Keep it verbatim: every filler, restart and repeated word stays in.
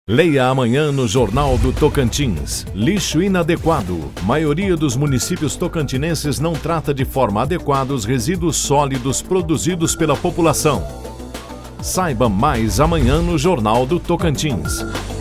Leia amanhã no Jornal do Tocantins. Lixo inadequado. Maioria dos municípios tocantinenses não trata de forma adequada os resíduos sólidos produzidos pela população. Saiba mais amanhã no Jornal do Tocantins.